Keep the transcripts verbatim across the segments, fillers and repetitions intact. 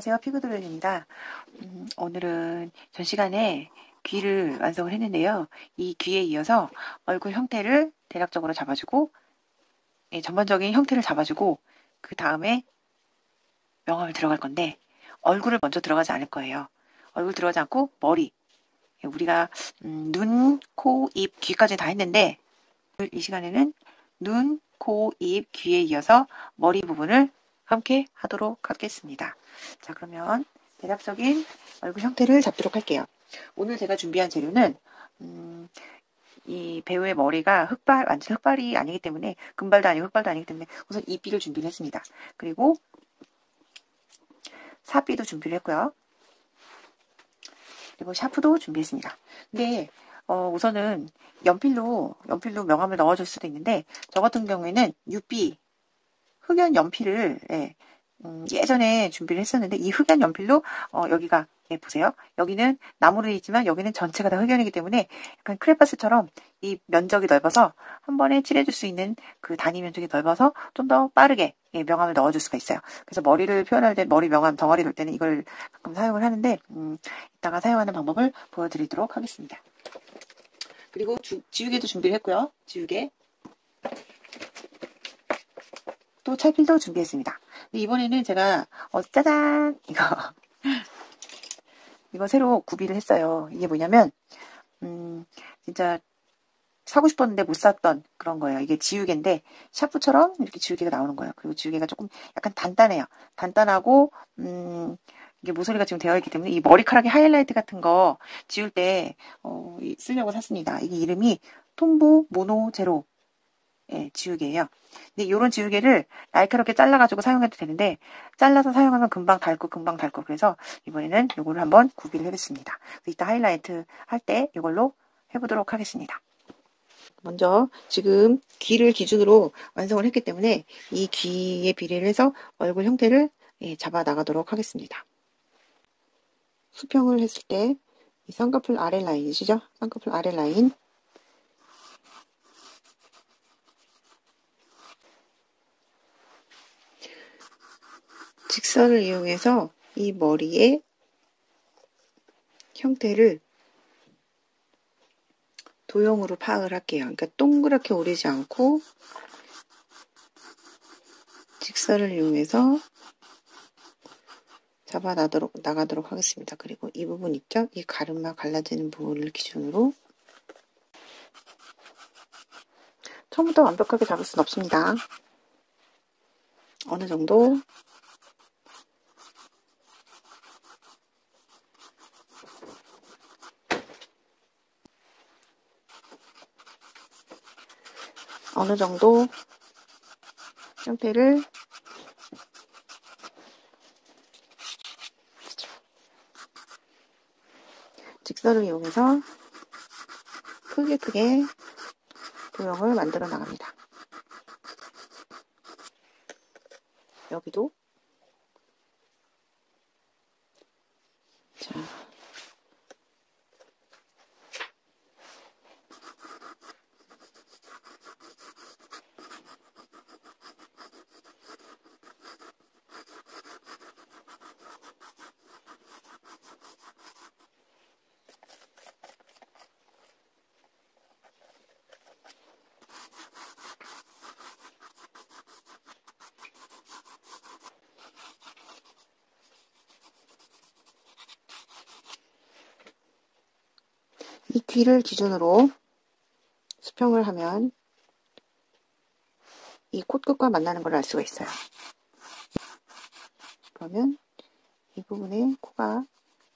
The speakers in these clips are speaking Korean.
안녕하세요. 피그드로입니다. 음, 오늘은 전 시간에 귀를 완성을 했는데요. 이 귀에 이어서 얼굴 형태를 대략적으로 잡아주고, 예, 전반적인 형태를 잡아주고, 그 다음에 명암을 들어갈 건데, 얼굴을 먼저 들어가지 않을 거예요. 얼굴 들어가지 않고 머리. 예, 우리가 음, 눈, 코, 입, 귀까지 다 했는데, 이 시간에는 눈, 코, 입, 귀에 이어서 머리 부분을 함께 하도록 하겠습니다. 자, 그러면 대략적인 얼굴 형태를 잡도록 할게요. 오늘 제가 준비한 재료는 음, 이 배우의 머리가 흑발, 완전 흑발이 아니기 때문에, 금발도 아니고 흑발도 아니기 때문에 우선 이삐를 준비를 했습니다. 그리고 사삐도 준비를 했고요. 그리고 샤프도 준비했습니다. 근데 어, 우선은 연필로 연필로 명암을 넣어줄 수도 있는데, 저 같은 경우에는 유비 흑연 연필을 예, 음, 예전에 준비를 했었는데, 이 흑연 연필로 어, 여기가 예, 보세요. 여기는 나무로 되어 있지만 여기는 전체가 다 흑연이기 때문에 약간 크레파스처럼 이 면적이 넓어서 한 번에 칠해줄 수 있는 그 단위 면적이 넓어서 좀 더 빠르게 예, 명암을 넣어줄 수가 있어요. 그래서 머리를 표현할 때, 머리 명암 덩어리 넣을 때는 이걸 가끔 사용을 하는데, 음, 이따가 사용하는 방법을 보여드리도록 하겠습니다. 그리고 주, 지우개도 준비를 했고요. 지우개. 또 찰필도 준비했습니다. 이번에는 제가 어, 짜잔 이거 이거 새로 구비를 했어요. 이게 뭐냐면 음, 진짜 사고 싶었는데 못 샀던 그런 거예요. 이게 지우개인데 샤프처럼 이렇게 지우개가 나오는 거예요. 그리고 지우개가 조금 약간 단단해요. 단단하고 음, 이게 모서리가 지금 되어 있기 때문에 이 머리카락에 하이라이트 같은 거 지울 때 어, 쓰려고 샀습니다. 이게 이름이 톰보 모노 제로 예, 지우개예요. 근데 이런 지우개를 날카롭게 잘라가지고 사용해도 되는데, 잘라서 사용하면 금방 닳고 금방 닳고, 그래서 이번에는 이거를 한번 구비를 해봤습니다. 이따 하이라이트 할 때 이걸로 해보도록 하겠습니다. 먼저 지금 귀를 기준으로 완성을 했기 때문에 이 귀에 비례를 해서 얼굴 형태를 예, 잡아 나가도록 하겠습니다. 수평을 했을 때 이 쌍꺼풀 아래 라인이시죠? 쌍꺼풀 아래 라인 직선을 이용해서 이 머리의 형태를 도형으로 파악을 할게요. 그러니까 동그랗게 오리지 않고 직선을 이용해서 잡아 나도록, 나가도록 하겠습니다. 그리고 이 부분 있죠? 이 가르마 갈라지는 부분을 기준으로 처음부터 완벽하게 잡을 수는 없습니다. 어느 정도 어느 정도 형태를 직선을 이용해서 크게 크게 도형을 만들어 나갑니다. 여기도 자, 이 귀를 기준으로 수평을 하면 이 콧끝과 만나는 걸 알 수가 있어요. 그러면 이 부분에 코가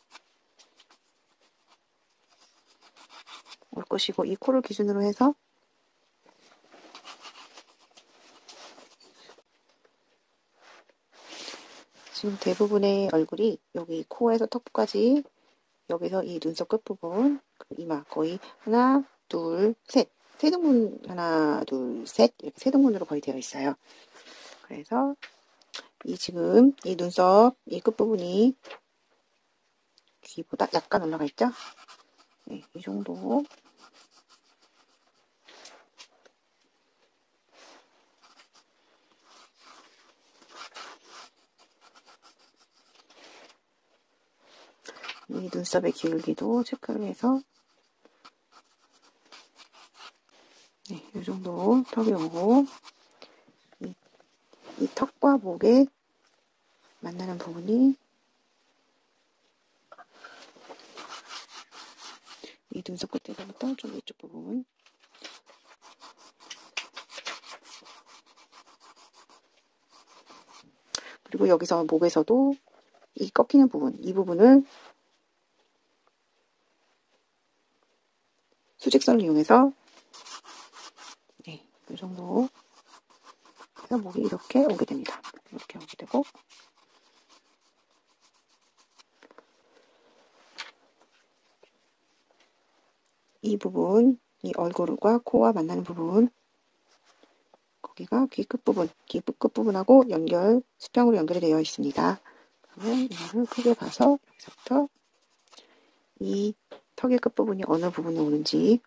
올 것이고, 이 코를 기준으로 해서 지금 대부분의 얼굴이 여기 코에서 턱까지, 여기서 이 눈썹 끝부분, 그 이마 거의 하나, 둘, 셋, 세 등분 하나, 둘, 셋 이렇게 세 등분으로 거의 되어 있어요. 그래서 이 지금 이 눈썹 이 끝부분이 귀보다 약간 올라가 있죠? 네, 이 정도. 이 눈썹의 기울기도 체크를 해서 네, 이 정도 턱이 오고 이, 이 턱과 목에 만나는 부분이 이 눈썹 끝에서부터 좀 이쪽 부분 그리고 여기서 목에서도 이 꺾이는 부분 이 부분을 수직선을 이용해서 네, 이 정도 해서 목이 이렇게 오게 됩니다. 이렇게 오게 되고 이 부분, 이 얼굴과 코와 만나는 부분 거기가 귀 끝부분, 귀 끝부분하고 연결, 수평으로 연결이 되어 있습니다. 그러면 이거를 크게 봐서 여기서부터 이 턱의 끝부분이 어느 부분에 오는지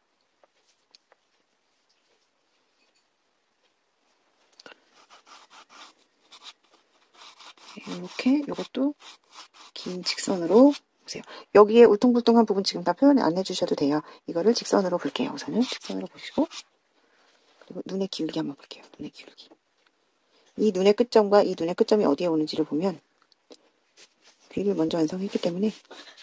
이렇게 이것도 긴 직선으로 보세요. 여기에 울퉁불퉁한 부분 지금 다 표현 안 해주셔도 돼요. 이거를 직선으로 볼게요. 우선은 직선으로 보시고 그리고 눈의 기울기 한번 볼게요. 눈의 기울기. 이 눈의 끝점과 이 눈의 끝점이 어디에 오는지를 보면 귀를 먼저 완성했기 때문에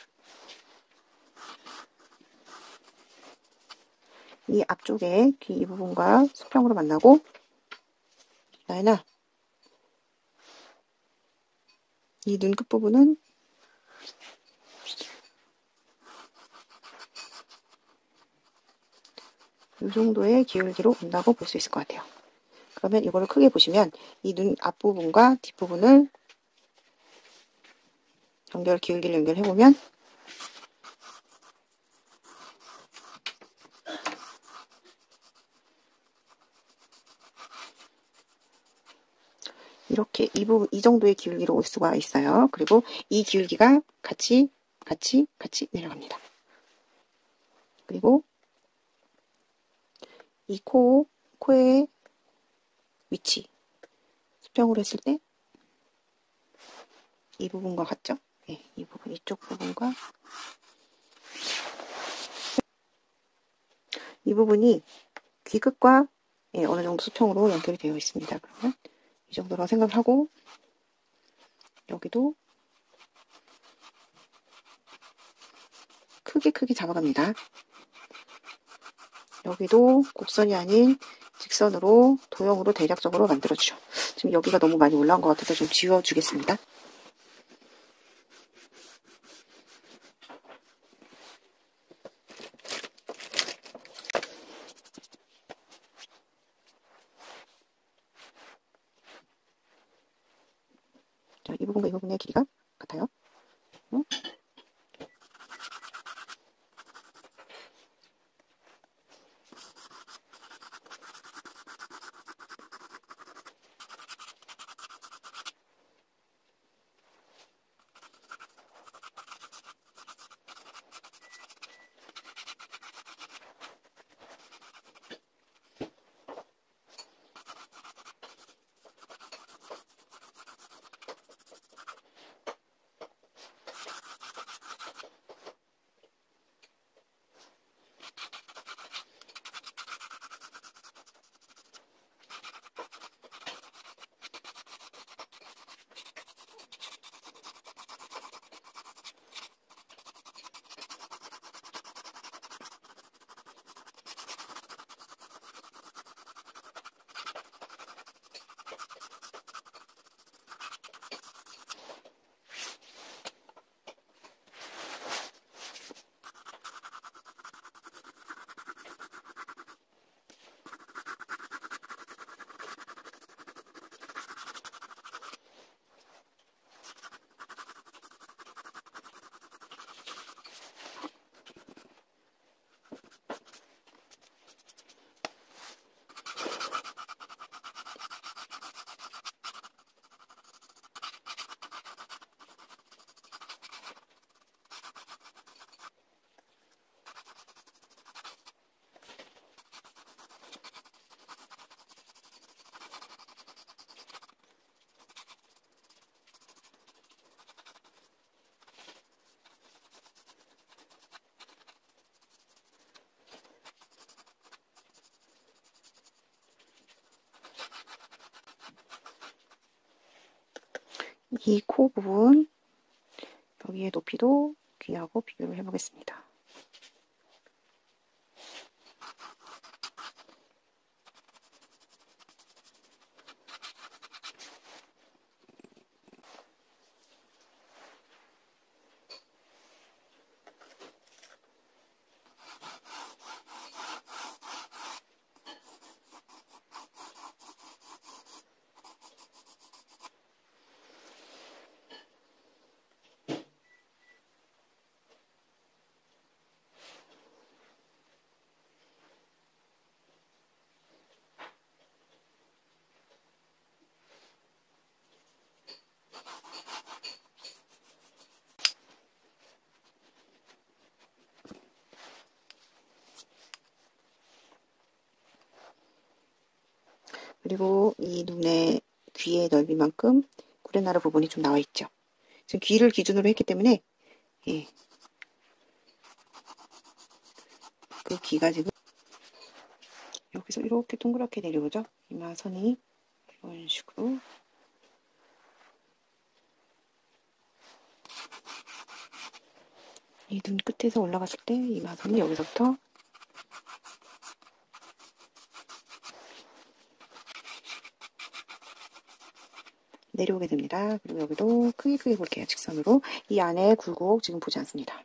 이 앞쪽에 귀 이 부분과 수평으로 만나고 나연아 이 눈 끝부분은 이 정도의 기울기로 온다고 볼 수 있을 것 같아요. 그러면 이거를 크게 보시면 이 눈 앞부분과 뒷부분을 연결 기울기를 연결해보면 이렇게 이 부분, 이 정도의 기울기로 올 수가 있어요. 그리고 이 기울기가 같이, 같이, 같이 내려갑니다. 그리고 이 코, 코의 위치, 수평으로 했을 때 이 부분과 같죠? 네, 이 부분, 이쪽 부분과 이 부분이 귀 끝과 예, 어느 정도 수평으로 연결이 되어 있습니다. 그러면 이 정도로 생각을 하고 여기도 크게 크게 잡아갑니다. 여기도 곡선이 아닌 직선으로 도형으로 대략적으로 만들어주죠. 지금 여기가 너무 많이 올라온 것 같아서 좀 지워주겠습니다. 자, 이 부분과 이 부분의 길이가 같아요. 응? 이 코 부분, 여기의 높이도 귀하고 비교를 해보겠습니다. 그리고 이 눈의 귀의 넓이만큼 구레나루 부분이 좀 나와 있죠. 지금 귀를 기준으로 했기 때문에 예. 그 귀가 지금 여기서 이렇게 동그랗게 내려오죠. 이마선이 이런 식으로 이 눈 끝에서 올라갔을 때 이마선이 여기서부터 내려오게 됩니다. 그리고 여기도 크게 크게 볼게요. 직선으로. 이 안에 굴곡 지금 보지 않습니다.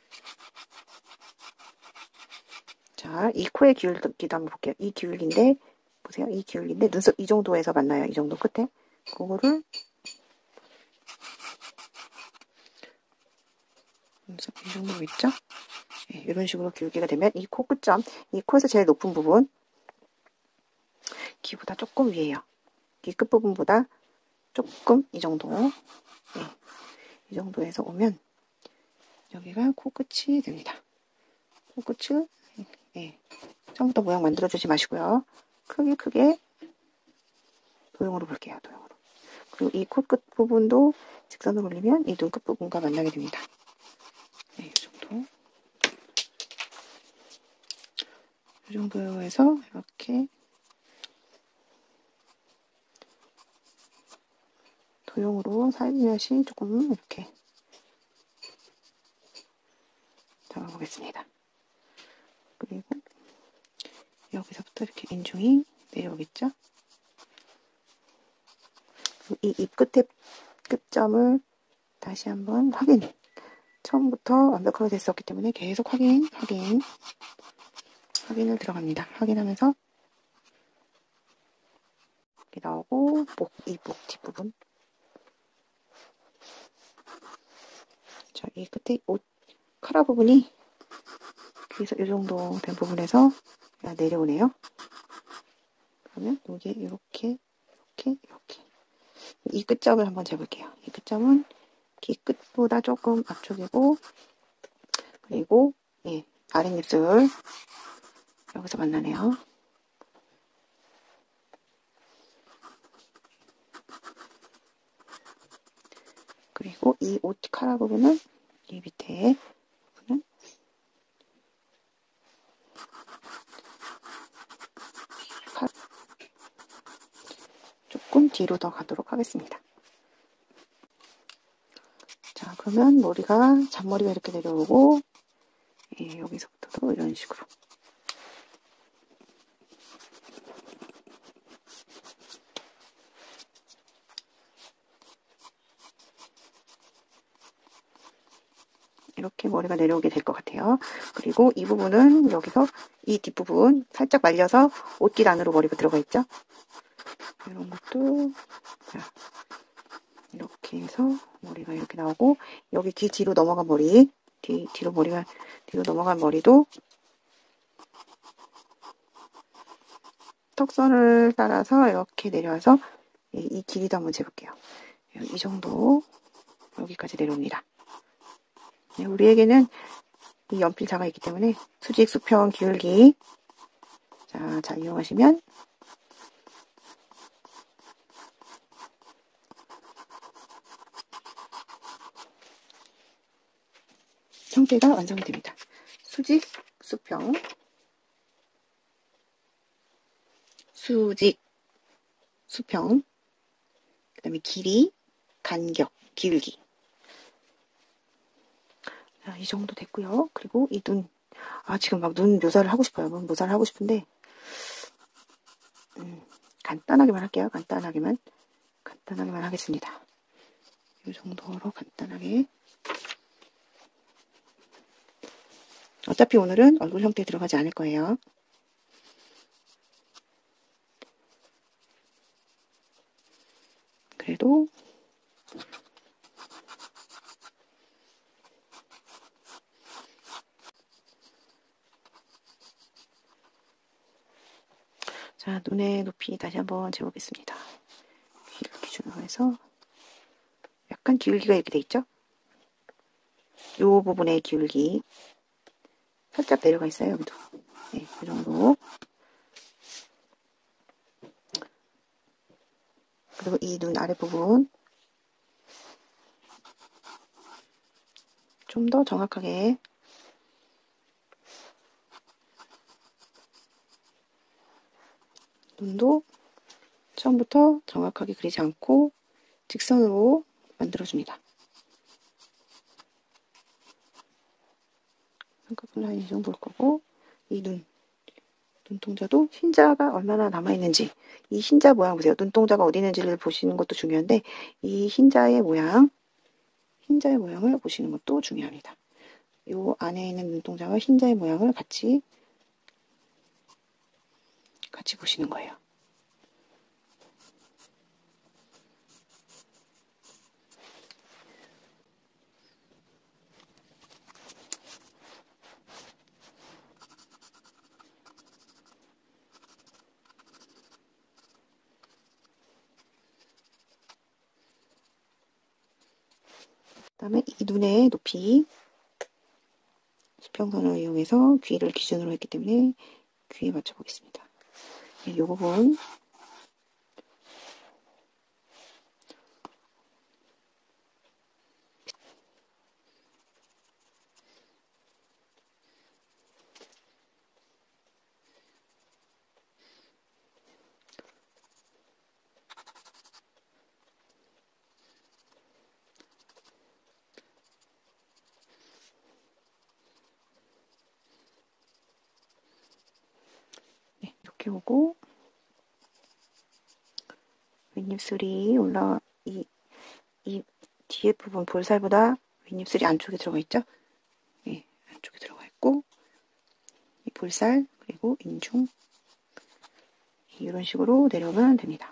자, 이 코의 기울기도 한번 볼게요. 이 기울기인데 보세요. 이 기울기인데 눈썹 이 정도에서 만나요. 이 정도 끝에. 그거를 눈썹 이 정도 있죠? 네, 이런 식으로 기울기가 되면 이 코 끝점, 이 코에서 제일 높은 부분 귀보다 조금 위에요. 귀 끝부분보다 조금 이 정도 네, 이 정도에서 오면 여기가 코끝이 됩니다. 코끝을 네, 처음부터 모양 만들어주지 마시고요. 크게 크게 도형으로 볼게요. 도형으로. 그리고 이 코끝 부분도 직선으로 올리면 이 눈끝 부분과 만나게 됩니다. 네, 이 정도. 이 정도에서 이렇게 도형으로 살며시 조금 이렇게 잡아보겠습니다. 그리고 여기서부터 이렇게 인중이 내려오겠죠? 이 입 끝에 끝점을 다시 한번 확인. 처음부터 완벽하게 됐었기 때문에 계속 확인, 확인, 확인을 들어갑니다. 확인하면서 이렇게 나오고 목, 이 목 뒷부분. 자, 이 끝에 옷 카라 부분이 귀에서 이 정도 된 부분에서 내려오네요. 그러면 이게 이렇게, 이렇게, 이렇게. 이 끝점을 한번 재볼게요. 이 끝점은 귀 끝보다 조금 앞쪽이고, 그리고 예, 아랫입술 여기서 만나네요. 그리고 이 옷 카라 부분은 이 밑에 부분은 조금 뒤로 더 가도록 하겠습니다. 자, 그러면 머리가 잔머리가 이렇게 내려오고 예, 여기서부터도 이런 식으로 이렇게 머리가 내려오게 될 것 같아요. 그리고 이 부분은 여기서 이 뒷부분 살짝 말려서 옷깃 안으로 머리가 들어가 있죠. 이런 것도 자, 이렇게 해서 머리가 이렇게 나오고 여기 귀 뒤로 넘어간 머리 뒤, 뒤로 머리가 뒤로 넘어간 머리도 턱선을 따라서 이렇게 내려와서 이, 이 길이도 한번 재볼게요. 이 정도 여기까지 내려옵니다. 네, 우리에게는 이 연필자가 있기 때문에 수직, 수평, 기울기 자, 잘 이용하시면 형태가 완성이 됩니다. 수직, 수평, 수직, 수평, 그 다음에 길이, 간격, 기울기. 자, 이 정도 됐고요. 그리고 이 눈. 아, 지금 막 눈 묘사를 하고 싶어요. 눈 묘사를 하고 싶은데, 음, 간단하게만 할게요. 간단하게만. 간단하게만 하겠습니다. 이 정도로 간단하게. 어차피 오늘은 얼굴 형태 들어가지 않을 거예요. 그래도 자, 눈의 높이 다시 한번 재보겠습니다. 귀를 기준으로 해서 약간 기울기가 이렇게 돼 있죠? 이 부분의 기울기 살짝 내려가 있어요. 여기도. 네, 이 정도. 그리고 이 눈 아랫부분 좀 더 정확하게 눈도 처음부터 정확하게 그리지 않고 직선으로 만들어줍니다. 삼각형 라인 이 정도 볼 거고, 이 눈, 눈동자도 흰자가 얼마나 남아있는지, 이 흰자 모양 보세요. 눈동자가 어디 있는지를 보시는 것도 중요한데, 이 흰자의 모양, 흰자의 모양을 보시는 것도 중요합니다. 이 안에 있는 눈동자와 흰자의 모양을 같이, 같이 보시는 거예요. 그 다음에 이 눈의 높이 수평선을 이용해서 귀를 기준으로 했기 때문에 귀에 맞춰 보겠습니다. 이 부분 네, 이렇게 오고 윗입술이 올라 이, 이 뒤에 부분 볼살보다 윗입술이 안쪽에 들어가 있죠? 네, 안쪽에 들어가 있고 이 볼살 그리고 인중 이런 식으로 내려오면 됩니다.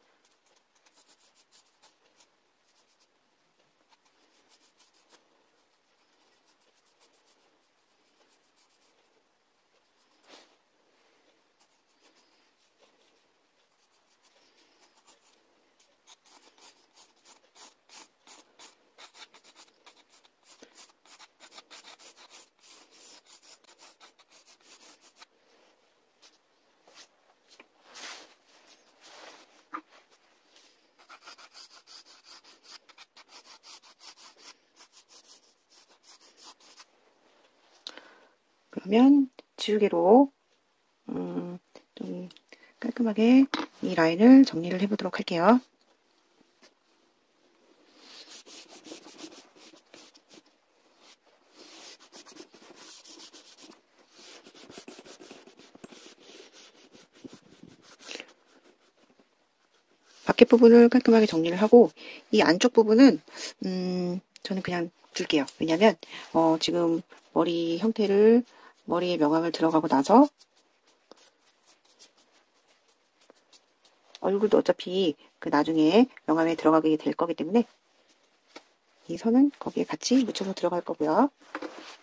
그러면 지우개로 음, 좀 깔끔하게 이 라인을 정리를 해보도록 할게요. 밖에 부분을 깔끔하게 정리를 하고 이 안쪽 부분은 음, 저는 그냥 둘게요. 왜냐면 어, 지금 머리 형태를 머리에 명암을 들어가고 나서 얼굴도 어차피 그 나중에 명암에 들어가게 될 거기 때문에 이 선은 거기에 같이 묻혀서 들어갈 거고요.